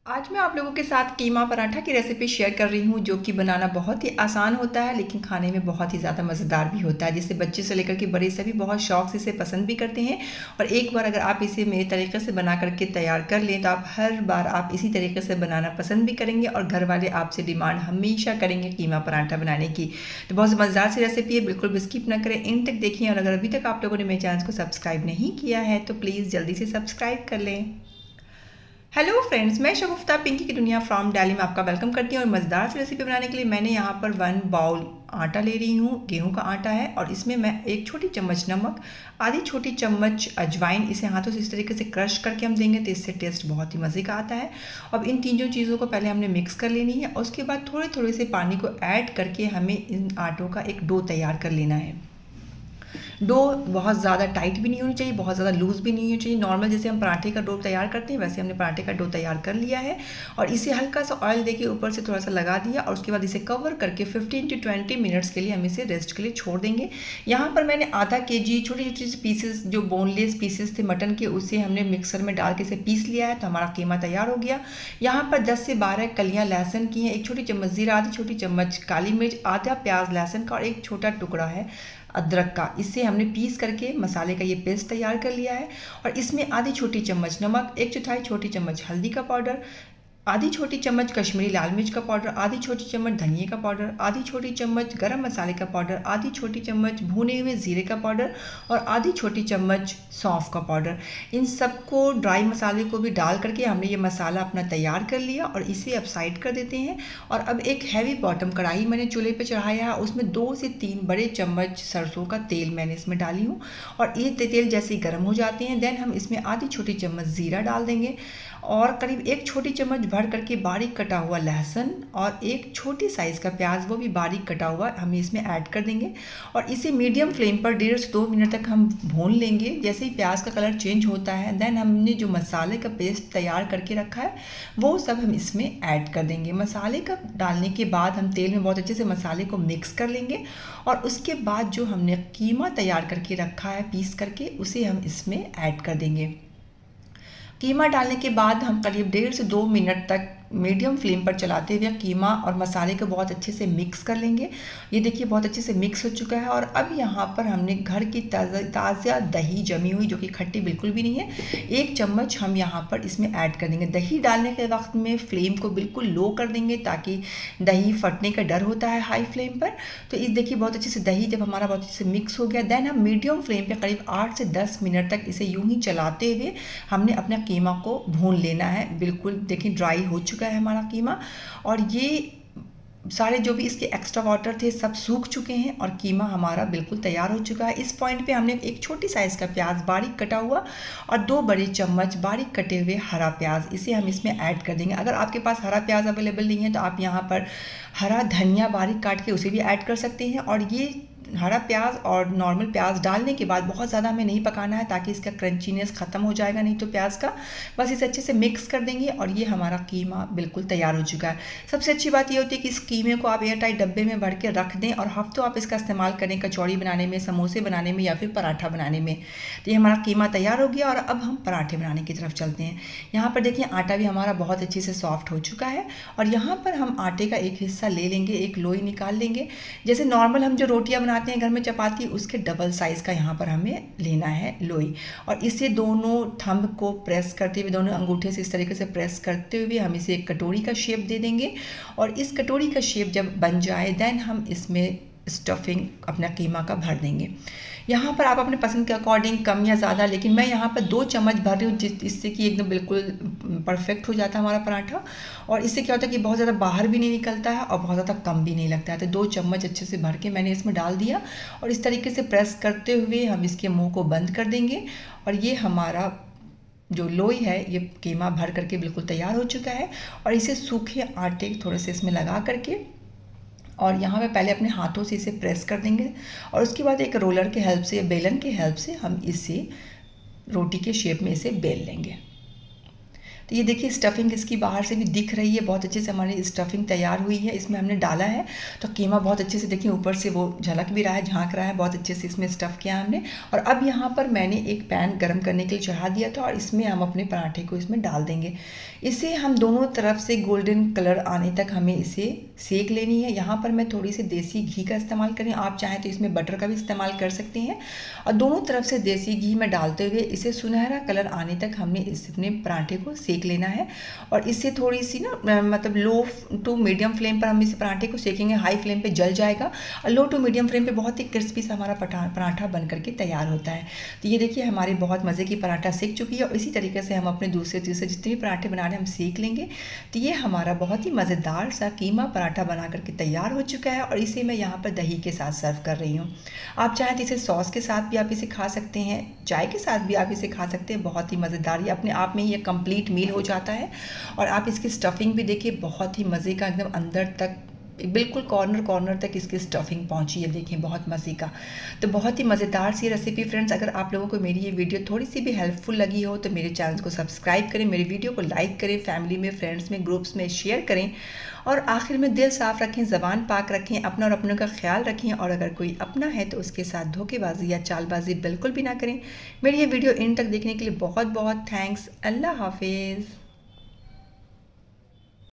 आज मैं आप लोगों के साथ कीमा पराठा की रेसिपी शेयर कर रही हूँ, जो कि बनाना बहुत ही आसान होता है लेकिन खाने में बहुत ही ज़्यादा मज़ेदार भी होता है, जिसे बच्चे से लेकर के बड़े सभी बहुत शौक से इसे पसंद भी करते हैं। और एक बार अगर आप इसे मेरे तरीके से बना करके तैयार कर लें तो आप हर बार आप इसी तरीके से बनाना पसंद भी करेंगे और घर वाले आपसे डिमांड हमेशा करेंगे कीमा पराठा बनाने की। तो बहुत मज़ेदार सी रेसिपी है, बिल्कुल भी स्किप ना करें, एंड तक देखिए। और अगर अभी तक आप लोगों ने मेरे चैनल को सब्सक्राइब नहीं किया है तो प्लीज़ जल्दी से सब्सक्राइब कर लें। हेलो फ्रेंड्स, मैं शगुफ्ता पिंकी की दुनिया फ्रॉम दिल्ली में आपका वेलकम करती हूँ। और मज़ेदार सी रेसिपी बनाने के लिए मैंने यहाँ पर 1 बाउल आटा ले रही हूँ, गेहूं का आटा है। और इसमें मैं 1 छोटी चम्मच नमक, आधी छोटी चम्मच अजवाइन, इसे हाथों से इस तरीके से क्रश करके हम देंगे तो इससे टेस्ट बहुत ही मज़े का आता है। अब इन तीनों चीज़ों को पहले हमने मिक्स कर लेनी है और उसके बाद थोड़े थोड़े से पानी को ऐड करके हमें इन आटों का एक डो तैयार कर लेना है। डो बहुत ज़्यादा टाइट भी नहीं होनी चाहिए, बहुत ज़्यादा लूज़ भी नहीं होनी चाहिए। नॉर्मल जैसे हम पराठे का डो तैयार करते हैं वैसे हमने पराठे का डो तैयार कर लिया है। और इसे हल्का सा ऑयल देके ऊपर से थोड़ा सा लगा दिया और उसके बाद इसे कवर करके 15 to 20 मिनट्स के लिए हम इसे रेस्ट के लिए छोड़ देंगे। यहाँ पर मैंने आधा kg छोटे छोटे पीसेस, जो बोनलेस पीसेस थे मटन के, उसे हमने मिक्सर में डाल के इसे पीस लिया है। तो हमारा कीमा तैयार हो गया। यहाँ पर 10 से 12 कलियाँ लहसुन की हैं, 1 छोटी चम्मच जीरा, आधी छोटी चम्मच काली मिर्च, आधा प्याज लहसुन का और 1 छोटा टुकड़ा है अदरक का। इसे हमने पीस करके मसाले का ये पेस्ट तैयार कर लिया है। और इसमें आधी छोटी चम्मच नमक, 1/4 छोटी चम्मच हल्दी का पाउडर, आधी छोटी चम्मच कश्मीरी लाल मिर्च का पाउडर, आधी छोटी चम्मच धनिया का पाउडर, आधी छोटी चम्मच गरम मसाले का पाउडर, आधी छोटी चम्मच भुने हुए जीरे का पाउडर और आधी छोटी चम्मच सौंफ का पाउडर। इन सबको ड्राई मसाले को भी डाल करके हमने ये मसाला अपना तैयार कर लिया और इसे अब साइड कर देते हैं। और अब एक हैवी बॉटम कढ़ाई मैंने चूल्हे पे चढ़ाया है, उसमें 2 से 3 बड़े चम्मच सरसों का तेल मैंने इसमें डाली हूँ। और ये तेल जैसे ही गर्म हो जाते हैं देन हम इसमें आधी छोटी चम्मच जीरा डाल देंगे और करीब 1 छोटी चम्मच भर करके बारीक कटा हुआ लहसुन और 1 छोटी साइज़ का प्याज, वो भी बारीक कटा हुआ, हम इसमें ऐड कर देंगे। और इसे मीडियम फ्लेम पर 1.5 से 2 मिनट तक हम भून लेंगे। जैसे ही प्याज का कलर चेंज होता है देन हमने जो मसाले का पेस्ट तैयार करके रखा है वो सब हम इसमें ऐड कर देंगे। मसाले का डालने के बाद हम तेल में बहुत अच्छे से मसाले को मिक्स कर लेंगे और उसके बाद जो हमने कीमा तैयार करके रखा है पीस करके, उसे हम इसमें ऐड कर देंगे। कीमा डालने के बाद हम करीब 1.5 से 2 मिनट तक मीडियम फ्लेम पर चलाते हुए कीमा और मसाले को बहुत अच्छे से मिक्स कर लेंगे। ये देखिए बहुत अच्छे से मिक्स हो चुका है। और अब यहाँ पर हमने घर की ताज़ा दही जमी हुई, जो कि खट्टी बिल्कुल भी नहीं है, 1 चम्मच हम यहाँ पर इसमें ऐड कर देंगे। दही डालने के वक्त में फ्लेम को बिल्कुल लो कर देंगे ताकि दही फटने का डर होता है हाई फ्लेम पर। तो इस देखिए बहुत अच्छे से दही जब हमारा बहुत अच्छे से मिक्स हो गया देन हम मीडियम फ्लेम पर करीब 8 से 10 मिनट तक इसे यूं ही चलाते हुए हमने अपना कीमा को भून लेना है। बिल्कुल देखिए ड्राई हो चुका है हमारा कीमा और ये सारे जो भी इसके एक्स्ट्रा वाटर थे सब सूख चुके हैं और कीमा हमारा बिल्कुल तैयार हो चुका है। इस पॉइंट पे हमने 1 छोटी साइज़ का प्याज बारीक कटा हुआ और 2 बड़े चम्मच बारीक कटे हुए हरा प्याज, इसे हम इसमें ऐड कर देंगे। अगर आपके पास हरा प्याज अवेलेबल नहीं है तो आप यहाँ पर हरा धनिया बारीक काट के उसे भी ऐड कर सकते हैं। और ये हरा प्याज और नॉर्मल प्याज डालने के बाद बहुत ज़्यादा हमें नहीं पकाना है ताकि इसका क्रंचीनेस ख़त्म हो जाएगा नहीं तो प्याज का। बस इसे अच्छे से मिक्स कर देंगे और ये हमारा कीमा बिल्कुल तैयार हो चुका है। सबसे अच्छी बात ये होती है कि इस कीमे को आप एयर टाइट डब्बे में भर के रख दें और हफ्तों आप इसका इस्तेमाल करें कचौड़ी बनाने में, समोसे बनाने में या फिर पराठा बनाने में। तो ये हमारा कीमा तैयार हो गया और अब हम पराठे बनाने की तरफ चलते हैं। यहाँ पर देखिए आटा भी हमारा बहुत अच्छे से सॉफ्ट हो चुका है और यहाँ पर हम आटे का एक हिस्सा ले लेंगे, एक लोई निकाल लेंगे। जैसे नॉर्मल हम जो रोटियाँ बनाते हैं घर में चपाती, उसके डबल साइज़ का यहाँ पर हमें लेना है लोई। और इसे दोनों थंब को प्रेस करते हुए, दोनों अंगूठे से इस तरीके से प्रेस करते हुए हम इसे एक कटोरी का शेप दे देंगे। और इस कटोरी का शेप जब बन जाए देन हम इसमें स्टफिंग अपना कीमा का भर देंगे। यहाँ पर आप अपने पसंद के अकॉर्डिंग कम या ज़्यादा, लेकिन मैं यहाँ पर 2 चम्मच भर रही हूँ जिससे कि एकदम बिल्कुल परफेक्ट हो जाता है हमारा पराठा। और इससे क्या होता है कि बहुत ज़्यादा बाहर भी नहीं निकलता है और बहुत ज़्यादा कम भी नहीं लगता है। तो 2 चम्मच अच्छे से भर के मैंने इसमें डाल दिया और इस तरीके से प्रेस करते हुए हम इसके मुँह को बंद कर देंगे। और ये हमारा जो लोई है ये कीमा भर करके बिल्कुल तैयार हो चुका है। और इसे सूखे आटे थोड़े से इसमें लगा करके और यहाँ पे पहले अपने हाथों से इसे प्रेस कर देंगे और उसके बाद एक रोलर के हेल्प से या बेलन के हेल्प से हम इसे रोटी के शेप में इसे बेल लेंगे। तो ये देखिए स्टफिंग इसकी बाहर से भी दिख रही है, बहुत अच्छे से हमारी स्टफिंग तैयार हुई है। इसमें हमने डाला है तो कीमा बहुत अच्छे से देखिए ऊपर से वो झलक भी रहा है, झांक रहा है, बहुत अच्छे से इसमें स्टफ़ किया हमने। और अब यहाँ पर मैंने एक पैन गरम करने के लिए चढ़ा दिया था और इसमें हम अपने पराठे को इसमें डाल देंगे। इसे हम दोनों तरफ से गोल्डन कलर आने तक हमें इसे सेक लेनी है। यहाँ पर मैं थोड़ी सी देसी घी का इस्तेमाल करें, आप चाहें तो इसमें बटर का भी इस्तेमाल कर सकते हैं। और दोनों तरफ से देसी घी में डालते हुए इसे सुनहरा कलर आने तक हमने इस अपने पराठे को सेक लेना है। और इससे थोड़ी सी ना मतलब लो टू मीडियम फ्लेम पर हम इस पराठे को सेकेंगे, हाई फ्लेम पे जल जाएगा। और लो टू मीडियम फ्लेम पे बहुत ही क्रिस्पी सा हमारा पराठा बन करके तैयार होता है। तो ये देखिए हमारी बहुत मज़े की पराठा सेक चुकी है और इसी तरीके से हम अपने दूसरे तीसरे जितने भी पराठे बना रहे हैं हम सेक लेंगे। तो ये हमारा बहुत ही मज़ेदार सा कीमा पराठा बना करके तैयार हो चुका है और इसे मैं यहाँ पर दही के साथ सर्व कर रही हूँ। आप चाहें तो इसे सॉस के साथ भी आप इसे खा सकते हैं, चाय के साथ भी आप इसे खा सकते हैं। बहुत ही मज़ेदार, ये अपने आप में ही एक कंप्लीट मील हो जाता है। और आप इसकी स्टफिंग भी देखिए बहुत ही मज़े का, एकदम अंदर तक बिल्कुल कॉर्नर कॉर्नर तक इसकी स्टफिंग पहुंची है, देखें बहुत मज़े का। तो बहुत ही मज़ेदार सी रेसिपी फ्रेंड्स। अगर आप लोगों को मेरी ये वीडियो थोड़ी सी भी हेल्पफुल लगी हो तो मेरे चैनल को सब्सक्राइब करें, मेरी वीडियो को लाइक करें, फैमिली में, फ्रेंड्स में, ग्रुप्स में शेयर करें। और आखिर में दिल साफ़ रखें, ज़बान पाक रखें, अपना और अपनों का ख्याल रखें। और अगर कोई अपना है तो उसके साथ धोखेबाजी या चालबाजी बिल्कुल भी ना करें। मेरी ये वीडियो इन तक देखने के लिए बहुत बहुत थैंक्स। अल्लाह हाफिज़।